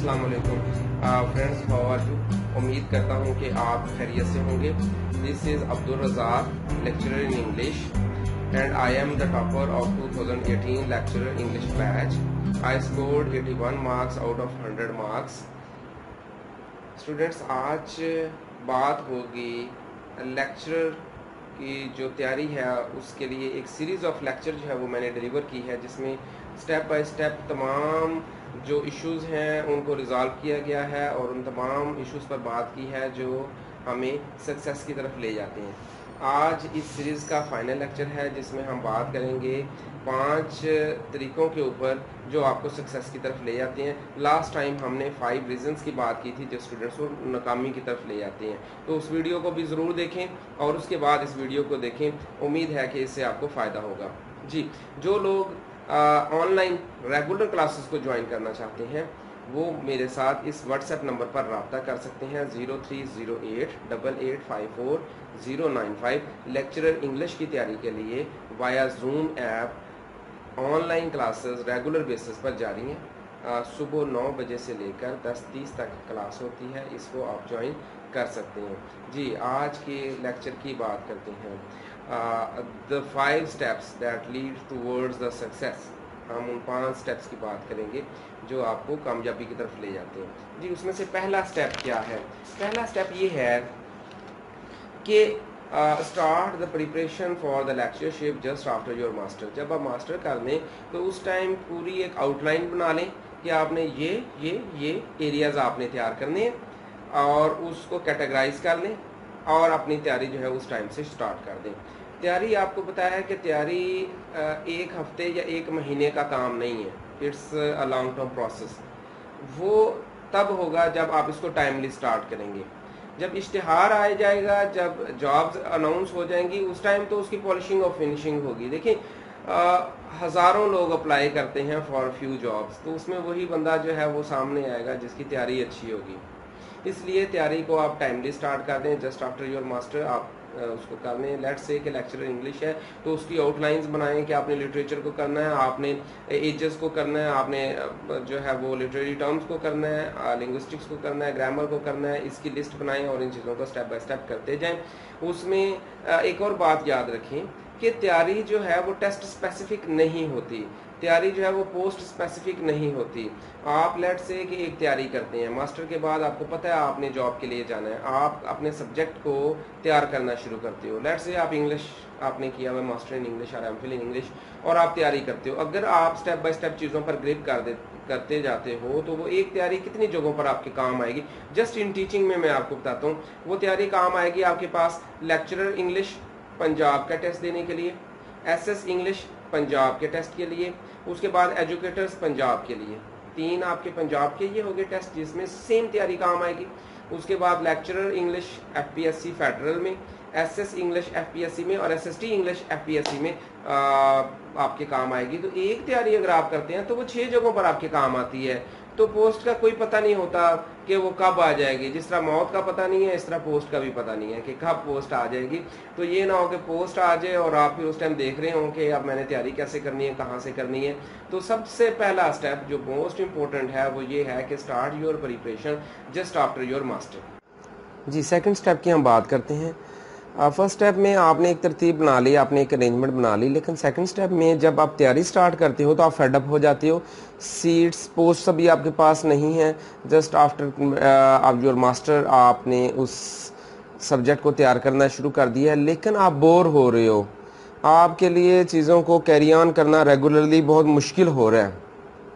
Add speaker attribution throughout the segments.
Speaker 1: अस्सलाम वालेकुम friends, how are you. उम्मीद करता हूँ कि आप खैरियत से होंगे। This is Abdul Razzaq, lecturer in English, and I am the topper of 2018 lecturer English batch. I scored 81 marks out of 100 marks. Students, आज बात होगी लेक्चरर की जो तैयारी है उसके लिए एक सीरीज़ ऑफ लेक्चर जो है वो मैंने डिलीवर की है, जिसमें स्टेप बाय स्टेप तमाम जो इश्यूज़ हैं उनको रिज़ॉल्व किया गया है और उन तमाम इश्यूज़ पर बात की है जो हमें सक्सेस की तरफ ले जाते हैं। आज इस सीरीज़ का फाइनल लेक्चर है जिसमें हम बात करेंगे 5 तरीक़ों के ऊपर जो आपको सक्सेस की तरफ ले जाते हैं। लास्ट टाइम हमने 5 रीज़न्स की बात की थी जो स्टूडेंट्स को नाकामी की तरफ ले जाते हैं। तो उस वीडियो को भी ज़रूर देखें और उसके बाद इस वीडियो को देखें। उम्मीद है कि इससे आपको फ़ायदा होगा। जी, जो लोग ऑनलाइन रेगुलर क्लासेस को ज्वाइन करना चाहते हैं वो मेरे साथ इस व्हाट्सएप नंबर पर रब्ता कर सकते हैं 03088854 लेक्चरर इंग्लिश की तैयारी के लिए via Zoom app online classes regular basis पर जारी हैं। सुबह 9 बजे से लेकर 10:30 तक क्लास होती है, इसको आप ज्वाइन कर सकते हैं। जी, आज के लेक्चर की बात करते हैं। The 5 steps that lead towards the success. हम उन 5 स्टेप्स की बात करेंगे जो आपको कामयाबी की तरफ ले जाते हैं। जी, उसमें से पहला स्टेप क्या है? पहला स्टेप ये है कि start the preparation for the lectureship just after your master. जब आप मास्टर कर लें तो उस टाइम पूरी एक आउटलाइन बना लें कि आपने ये एरियाज आपने तैयार करने हैं और उसको कैटेगराइज कर लें और अपनी तैयारी जो है उस टाइम से स्टार्ट कर दें। तैयारी आपको पता है कि तैयारी एक हफ्ते या एक महीने का काम नहीं है, it's a long term process. वो तब होगा जब आप इसको टाइमली स्टार्ट करेंगे। जब इश्तिहार आ जाएगा, जब जॉब्स अनाउंस हो जाएंगी, उस टाइम तो उसकी पॉलिशिंग और फिनिशिंग होगी। देखिए, हज़ारों लोग अप्लाई करते हैं फॉर फ्यू जॉब्स, तो उसमें वही बंदा जो है वो सामने आएगा जिसकी तैयारी अच्छी होगी। इसलिए तैयारी को आप टाइमली स्टार्ट कर दें। जस्ट आफ्टर योर मास्टर आप उसको कर लें। लेट्स से कि लेक्चरर इंग्लिश है तो उसकी आउटलाइंस बनाएं कि आपने लिटरेचर को करना है, आपने एजेस को करना है, आपने जो है वो लिटरेरी टर्म्स को करना है, लिंग्विस्टिक्स को करना है, ग्रामर को करना है। इसकी लिस्ट बनाएं और इन चीज़ों को स्टेप बाय स्टेप करते जाएं। उसमें एक और बात याद रखें कि तैयारी जो है वो टेस्ट स्पेसिफिक नहीं होती, तैयारी जो है वो पोस्ट स्पेसिफिक नहीं होती। आप लेट से कि एक तैयारी करते हैं, मास्टर के बाद आपको पता है आपने जॉब के लिए जाना है, आप अपने सब्जेक्ट को तैयार करना शुरू करते हो। लेट से आप इंग्लिश आपने किया हुआ मास्टर इन इंग्लिश और एमफिल इन इंग्लिश और आप तैयारी करते हो। अगर आप स्टेप बाय स्टेप चीज़ों पर ग्रिप करते जाते हो तो वो एक तैयारी कितनी जगहों पर आपके काम आएगी। जस्ट इन टीचिंग में मैं आपको बताता हूँ, वो तैयारी काम आएगी आपके पास लेक्चरर इंग्लिश पंजाब का टेस्ट देने के लिए, एसएस इंग्लिश पंजाब के टेस्ट के लिए, उसके बाद एजुकेटर्स पंजाब के लिए। 3 आपके पंजाब के ये हो गए टेस्ट जिसमें सेम तैयारी काम आएगी। उसके बाद लेक्चरर इंग्लिश एफपीएससी फेडरल में, एसएस इंग्लिश एफपीएससी में और एसएसटी इंग्लिश एफपीएससी में आपके काम आएगी। तो एक तैयारी अगर आप करते हैं तो वो 6 जगहों पर आपके काम आती है। तो पोस्ट का कोई पता नहीं होता कि वो कब आ जाएगी। जिस तरह मौत का पता नहीं है, इस तरह पोस्ट का भी पता नहीं है कि कब पोस्ट आ जाएगी। तो ये ना हो कि पोस्ट आ जाए और आप फिर उस टाइम देख रहे हो कि अब मैंने तैयारी कैसे करनी है, कहाँ से करनी है। तो सबसे पहला स्टेप जो मोस्ट इम्पोर्टेंट है वो ये है कि start your preparation just after your master. जी, सेकंड स्टेप की हम बात करते हैं। फर्स्ट स्टेप में आपने एक तरतीब बना ली, आपने एक अरेंजमेंट बना ली, लेकिन सेकंड स्टेप में जब आप तैयारी स्टार्ट करते हो तो आप फेडअप हो जाते हो। सीट्स पोस्ट अभी आपके पास नहीं है। जस्ट आफ्टर आप योर मास्टर आपने उस सब्जेक्ट को तैयार करना शुरू कर दिया है, लेकिन आप बोर हो रहे हो, आपके लिए चीज़ों को कैरी ऑन करना रेगुलरली बहुत मुश्किल हो रहा है।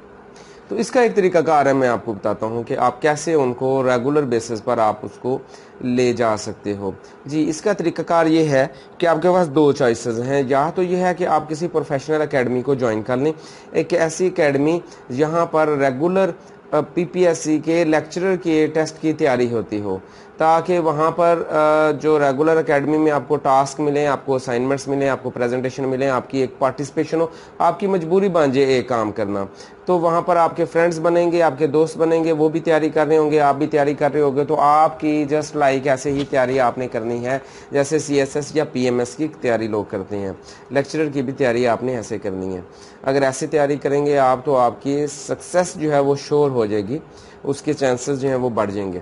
Speaker 1: तो इसका एक तरीकाकार है, मैं आपको बताता हूँ कि आप कैसे उनको रेगुलर बेसिस पर आप उसको ले जा सकते हो। जी, इसका तरीकाकार ये है कि आपके पास 2 चॉइसेस हैं। या तो ये है कि आप किसी प्रोफेशनल एकेडमी को ज्वाइन कर लें, एक ऐसी एकेडमी जहाँ पर रेगुलर पीपीएससी के लेक्चरर के टेस्ट की तैयारी होती हो। ताकि वहाँ पर जो रेगुलर एकेडमी में आपको टास्क मिले, आपको असाइनमेंट्स मिले, आपको प्रेजेंटेशन मिले, आपकी एक पार्टिसिपेशन हो, आपकी मजबूरी बन जाए एक काम करना। तो वहाँ पर आपके फ्रेंड्स बनेंगे, आपके दोस्त बनेंगे, वो भी तैयारी कर रहे होंगे, आप भी तैयारी कर रहे होंगे, तो आपकी जस्ट लाइक ऐसे ही तैयारी आपने करनी है जैसे CSS या PMS की तैयारी लोग करते हैं। लेक्चरर की भी तैयारी आपने ऐसे करनी है। अगर ऐसे तैयारी करेंगे आप तो आपकी सक्सेस जो है वो श्योर हो जाएगी, उसके चांसेस जो हैं वो बढ़ जाएंगे।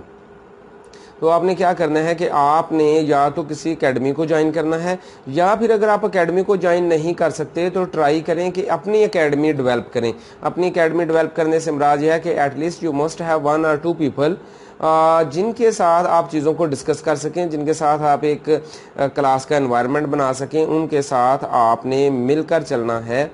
Speaker 1: तो आपने क्या करना है कि आपने या तो किसी एकेडमी को ज्वाइन करना है, या फिर अगर आप एकेडमी को ज्वाइन नहीं कर सकते तो ट्राई करें कि अपनी एकेडमी डेवलप करें। अपनी एकेडमी डेवलप करने से मुराद यह है कि at least you must have 1 or 2 people जिनके साथ आप चीज़ों को डिस्कस कर सकें, जिनके साथ आप एक क्लास का एनवायरनमेंट बना सकें, उनके साथ आपने मिलकर चलना है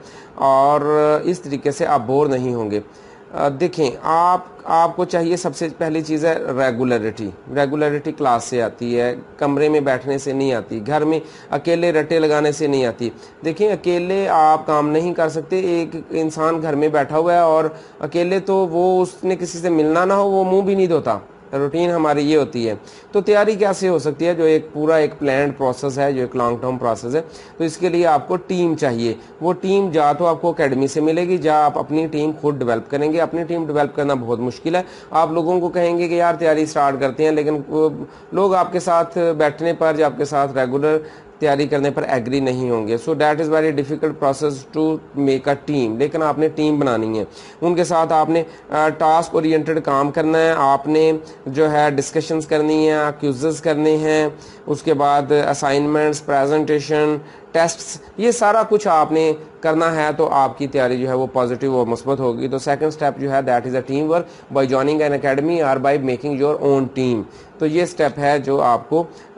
Speaker 1: और इस तरीके से आप बोर नहीं होंगे। देखें, आपको चाहिए, सबसे पहली चीज़ है रेगुलरिटी। रेगुलरिटी क्लास से आती है, कमरे में बैठने से नहीं आती, घर में अकेले रट्टे लगाने से नहीं आती। देखें, अकेले आप काम नहीं कर सकते। एक इंसान घर में बैठा हुआ है और अकेले तो वो उसने किसी से मिलना ना हो वो मुंह भी नहीं धोता। रूटीन हमारी ये होती है। तो तैयारी कैसे हो सकती है, जो एक पूरा एक प्लान्ड प्रोसेस है, जो एक लॉन्ग टर्म प्रोसेस है। तो इसके लिए आपको टीम चाहिए। वो टीम या तो आपको एकेडमी से मिलेगी, या आप अपनी टीम खुद डेवलप करेंगे। अपनी टीम डेवलप करना बहुत मुश्किल है। आप लोगों को कहेंगे कि यार तैयारी स्टार्ट करते हैं, लेकिन लोग आपके साथ बैठने पर या आपके साथ रेगुलर तैयारी करने पर एग्री नहीं होंगे। So that is very difficult process to make a team. लेकिन आपने टीम बनानी है, उनके साथ आपने टास्क ओरिएंटेड काम करना है, आपने जो है डिस्कशंस करनी है, क्विज़ेस करने हैं, उसके बाद असाइनमेंट्स, प्रेजेंटेशन, टेस्ट्स, ये सारा कुछ आपने करना है। तो आपकी तैयारी जो है वो पॉजिटिव और मुस्बत होगी। तो सेकंड स्टेप जो है that is a team work by joining an academy और by making your own team. तो ये स्टेप है जो आपको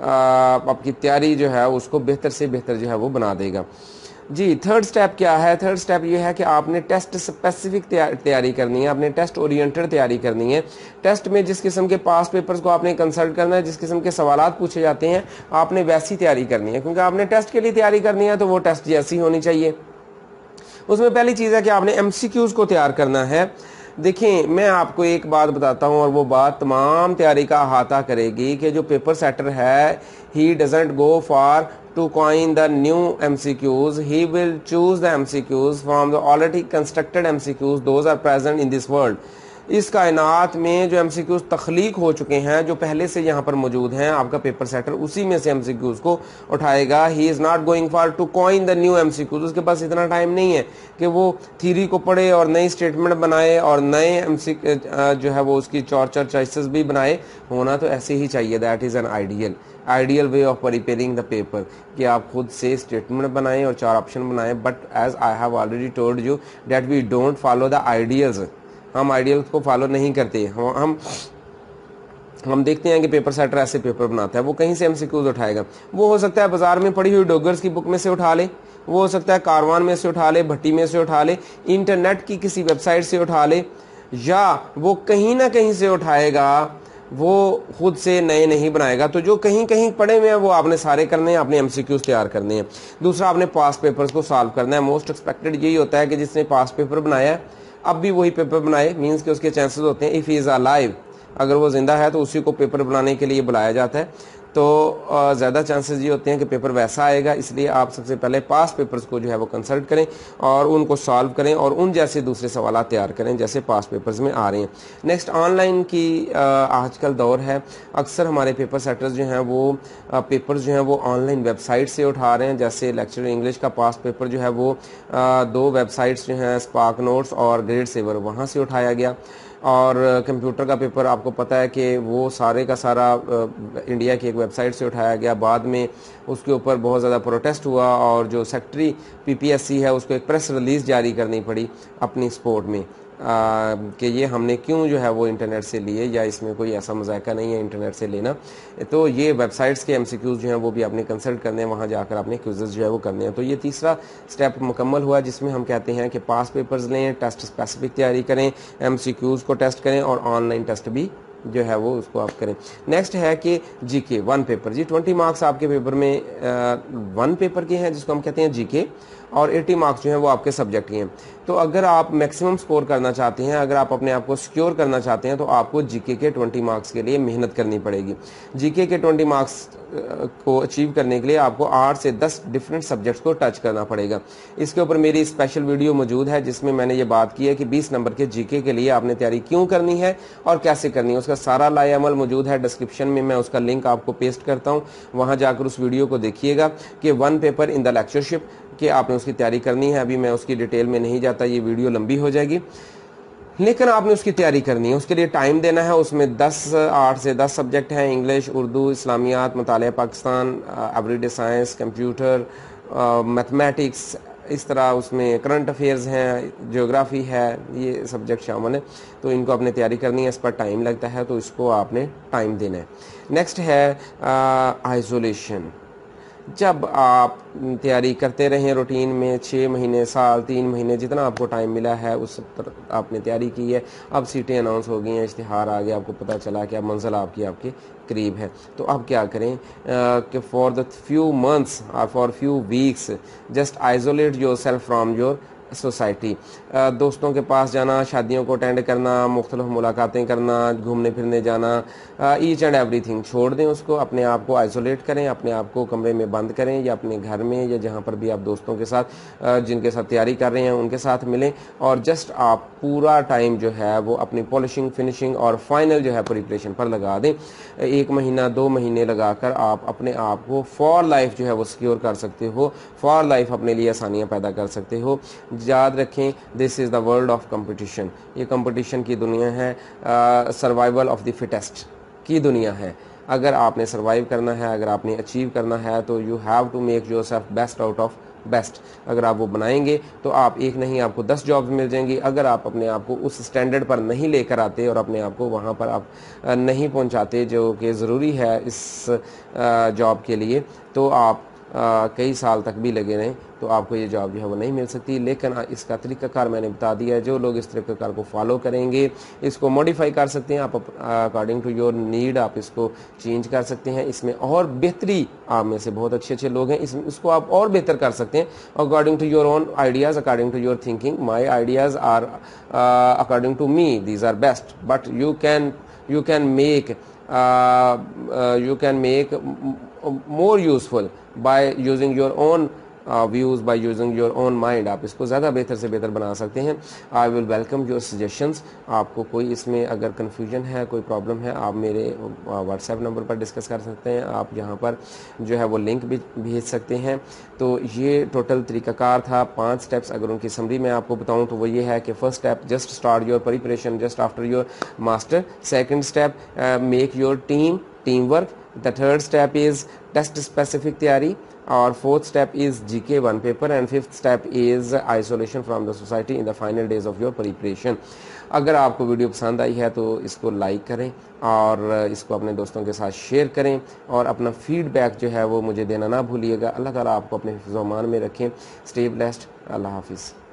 Speaker 1: आपकी तैयारी जो है उसको बेहतर से बेहतर जो है वो बना देगा। जी, थर्ड स्टेप क्या है? थर्ड स्टेप ये है कि आपने टेस्ट स्पेसिफिक तैयारी करनी है, आपने टेस्ट ओरिएंटेड तैयारी करनी है। टेस्ट में जिस किस्म के पास पेपर्स को आपने कंसल्ट करना है, जिस किस्म के सवालात पूछे जाते हैं, आपने वैसी तैयारी करनी है। क्योंकि आपने टेस्ट के लिए तैयारी करनी है तो वो टेस्ट जैसी होनी चाहिए। उसमें पहली चीज़ है कि आपने MCQs को तैयार करना है। देखिए, मैं आपको एक बात बताता हूँ और वो बात तमाम तैयारी का अहाता करेगी कि जो पेपर सेटर है, he doesn't go for to coin the new MCQs. He will choose the MCQs from the already constructed MCQs. Those are present in this world. इस कायनात में जो MCQs तख्लीक हो चुके हैं, जो पहले से यहाँ पर मौजूद हैं, आपका पेपर सेटर उसी में से MCQs को उठाएगा। He is not going for to coin the new MCQs। उसके पास इतना टाइम नहीं है कि वो थ्योरी को पढ़े और नई स्टेटमेंट बनाए और नए जो है वो उसकी चार चॉइसेस भी बनाए। होना तो ऐसे ही चाहिए। That is an ideal way of preparing the paper, कि आप खुद से स्टेटमेंट बनाएं और 4 ऑप्शन बनाएं। But as I have already told you that we don't follow the ideals. हम आइडियल्स को फॉलो नहीं करते। हम देखते हैं कि पेपर सेटर ऐसे पेपर बनाता है, वो कहीं से MCQs उठाएगा। वो हो सकता है बाजार में पड़ी हुई डॉगर्स की बुक में से उठा ले, वो हो सकता है कारवान में से उठा ले, भट्टी में से उठा ले, इंटरनेट की किसी वेबसाइट से उठा ले, या वो कहीं ना कहीं से उठाएगा, वो खुद से नए नहीं बनाएगा। तो जो कहीं कहीं पड़े हुए हैं वो आपने सारे करने हैं, आपने MCQs तैयार करने हैं। दूसरा, आपने पास्ट पेपर्स को सॉल्व करना है। मोस्ट एक्सपेक्टेड यही होता है कि जिसने पास्ट पेपर बनाया है अब भी वही पेपर बनाए। मीन्स कि उसके चांसेस होते हैं, इफ़ ही इज़ अलाइव, अगर वो जिंदा है तो उसी को पेपर बनाने के लिए बुलाया जाता है। तो ज़्यादा चांसेस ये होते हैं कि पेपर वैसा आएगा। इसलिए आप सबसे पहले पास्ट पेपर्स को जो है वो कंसल्ट करें और उनको सॉल्व करें और उन जैसे दूसरे सवाल तैयार करें जैसे पास्ट पेपर्स में आ रहे हैं। नेक्स्ट, ऑनलाइन की आजकल दौर है। अक्सर हमारे पेपर सेटर्स जो हैं वो पेपर्स जो हैं वो ऑनलाइन वेबसाइट से उठा रहे हैं। जैसे लेक्चर इंग्लिश का पास्ट पेपर जो है वो 2 वेबसाइट्स जो हैं, स्पार्क नोट्स और ग्रेड सेवर, वहाँ से उठाया गया। और कंप्यूटर का पेपर आपको पता है कि वो सारे का सारा इंडिया की एक वेबसाइट से उठाया गया। बाद में उसके ऊपर बहुत ज़्यादा प्रोटेस्ट हुआ और जो सेक्रेटरी PPSC है उसको एक प्रेस रिलीज़ जारी करनी पड़ी अपनी सपोर्ट में कि ये हमने क्यों जो है वो इंटरनेट से लिए, या इसमें कोई ऐसा मजायका नहीं है इंटरनेट से लेना। तो ये वेबसाइट्स के MCQs जो हैं वो भी आपने कंसल्ट करने हैं, वहाँ जाकर आपने क्विज़ेस जो है वो करने हैं। तो ये तीसरा स्टेप मुकम्मल हुआ जिसमें हम कहते हैं कि पास पेपर्स लें, टेस्ट स्पेसिफिक तैयारी करें, MCQs को टेस्ट करें और ऑनलाइन टेस्ट भी जो है वो उसको आप करें। नेक्स्ट है कि GK 1 पेपर। जी, 20 मार्क्स आपके पेपर में 1 पेपर के हैं जिसको हम कहते हैं GK, और 80 मार्क्स जो हैं वो आपके सब्जेक्ट के हैं। तो अगर आप मैक्सिमम स्कोर करना चाहते हैं, अगर आप अपने आप को सिक्योर करना चाहते हैं, तो आपको जीके के 20 मार्क्स के लिए मेहनत करनी पड़ेगी। जीके के 20 मार्क्स को अचीव करने के लिए आपको 8 से 10 डिफरेंट सब्जेक्ट्स को टच करना पड़ेगा। इसके ऊपर मेरी स्पेशल वीडियो मौजूद है जिसमें मैंने ये बात की है कि 20 नंबर के जीके के लिए आपने तैयारी क्यों करनी है और कैसे करनी है। उसका सारा लाएअमल मौजूद है डिस्क्रिप्शन में, मैं उसका लिंक आपको पेस्ट करता हूँ, वहाँ जाकर उस वीडियो को देखिएगा कि 1 पेपर इन द लेक्चरशिप कि आपने उसकी तैयारी करनी है। अभी मैं उसकी डिटेल में नहीं जाता, ये वीडियो लंबी हो जाएगी, लेकिन आपने उसकी तैयारी करनी है, उसके लिए टाइम देना है। उसमें 8 से 10 सब्जेक्ट हैं, इंग्लिश, उर्दू, इस्लामियात, मुतालिया Pakistan, everyday science, computer, mathematics, इस तरह उसमें करंट अफेयर्स हैं, ज्योग्राफी है, ये सब्जेक्ट शामिल है। तो इनको आपने तैयारी करनी है, इस पर टाइम लगता है, तो इसको आपने टाइम देना है। नेक्स्ट है आइसोलेशन। जब आप तैयारी करते रहें रूटीन में 6 महीने, साल, 3 महीने, जितना आपको टाइम मिला है उस पर आपने तैयारी की है, अब सीटें अनाउंस हो गई हैं, इश्तिहार आ गया, आपको पता चला कि अब मंजिल आपके करीब है, तो अब क्या करें कि फॉर द फ्यू मंथ्स और for few weeks just isolate your self from your society. दोस्तों के पास जाना, शादियों को अटेंड करना, मुख्तलिफ मुलाकातें करना, घूमने फिरने जाना, ईच एंड एवरीथिंग छोड़ दें उसको, अपने आप को आइसोलेट करें, अपने आप को कमरे में बंद करें या अपने घर में या जहाँ पर भी आप दोस्तों के साथ जिनके साथ तैयारी कर रहे हैं उनके साथ मिलें, और जस्ट आप पूरा टाइम जो है वो अपनी पॉलिशिंग, फिनिशिंग और फाइनल जो है प्रिपरेशन पर लगा दें। 1 महीना 2 महीने लगाकर आप अपने आप को फॉर लाइफ जो है वो सिक्योर कर सकते हो, फॉर लाइफ अपने लिए आसानियाँ पैदा कर सकते हो। याद रखें, this is the world of competition, ये कंपटीशन की दुनिया है, सर्वाइवल ऑफ द फिटेस्ट की दुनिया है। अगर आपने सर्वाइव करना है, अगर आपने अचीव करना है, तो you have to make yourself best out of best. अगर आप वो बनाएंगे तो आप एक नहीं, आपको 10 जॉब्स मिल जाएंगी। अगर आप अपने आप को उस स्टैंडर्ड पर नहीं लेकर आते और अपने आप को वहाँ पर आप नहीं पहुँचाते जो कि ज़रूरी है इस जॉब के लिए, तो आप कई साल तक भी लगे रहें तो आपको ये जॉब जो है वो नहीं मिल सकती। लेकिन इसका तरीक़ाकार मैंने बता दिया है, जो लोग इस तरीक़ाकार को फॉलो करेंगे, इसको मॉडिफाई कर सकते हैं आप अकॉर्डिंग टू योर नीड, आप इसको चेंज कर सकते हैं। इसमें और बेहतरी, आप में से बहुत अच्छे लोग हैं, इसको आप और बेहतर कर सकते हैं according to your own ideas, according to your thinking. My ideas are according to me, these are best, but you can make more useful by using your own views, by using your own mind। आप इसको ज़्यादा बेहतर से बेहतर बना सकते हैं। I will welcome your suggestions. आपको कोई इसमें अगर कन्फ्यूजन है, कोई प्रॉब्लम है, आप मेरे व्हाट्सएप नंबर पर डिस्कस कर सकते हैं। आप यहाँ पर जो है वो लिंक भी भेज सकते हैं। तो ये टोटल तरीक़ाकार था, 5 स्टेप्स। अगर उनकी समरी मैं आपको बताऊँ तो वो ये है कि first step, just start your preparation just after your master. Second step, make your team work. The third step is test specific theory, और fourth step is GK 1 paper, and fifth step is isolation from the society in the final days of your preparation। अगर आपको video पसंद आई है तो इसको like करें और इसको अपने दोस्तों के साथ शेयर करें, और अपना फीडबैक जो है वो मुझे देना ना भूलिएगा। अल्लाह ताला आपको अपने हिफ्ज़-ओ-अमान में रखें। Stay blessed. अल्लाह हाफिज़।